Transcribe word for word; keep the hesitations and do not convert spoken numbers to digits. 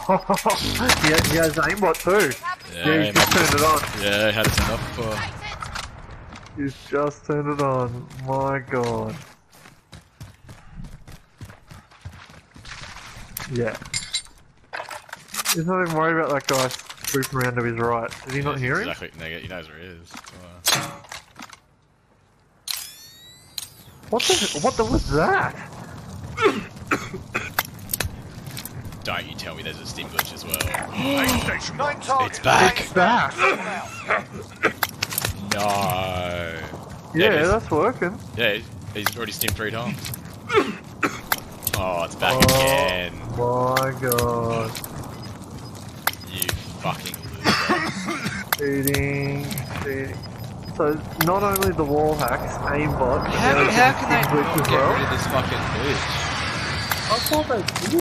he, he has aimbot too. Yeah, Yeah, he's just turned it on. Yeah, had it turned off before. He's just turned it on. My god. Yeah. He's not even worried about that guy swooping around to his right. Did he yeah, not hear exactly, him? Exactly, he knows where he is. Uh... What the, what the was that? Don't you tell me there's a Stim Glitch as well. It's back! It's back! No! Yeah, yeah that's working. Yeah, he's already stimmed three times. Oh, it's back oh, again. My god. You fucking loser. Eating, eating. So, not only the wall hacks, aimbot, How, how can they glitch not as get well? rid of this fucking glitch? I thought they did.